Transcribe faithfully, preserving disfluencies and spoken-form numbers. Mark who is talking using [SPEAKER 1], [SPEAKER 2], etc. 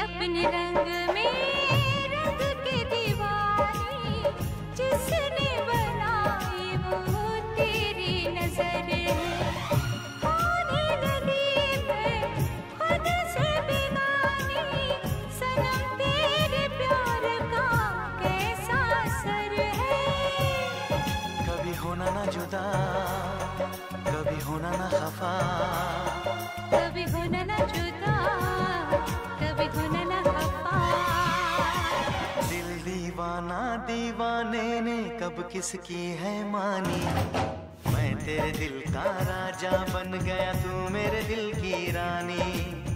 [SPEAKER 1] अपने रंग में रंग के दीवानी, जिसने बनाई वो तेरी नजर है। होने लगी मैं खुद से बेगानी, सनम तेरे प्यार का कैसा असर है।
[SPEAKER 2] कभी होना ना जुदा, कभी होना ना खफा,
[SPEAKER 1] कभी होना ना जुदा, कभी होना ना खफा।
[SPEAKER 2] दिल दीवाना दीवाने ने कब किसकी है मानी, मैं तेरे दिल का राजा बन गया, तू मेरे दिल की रानी।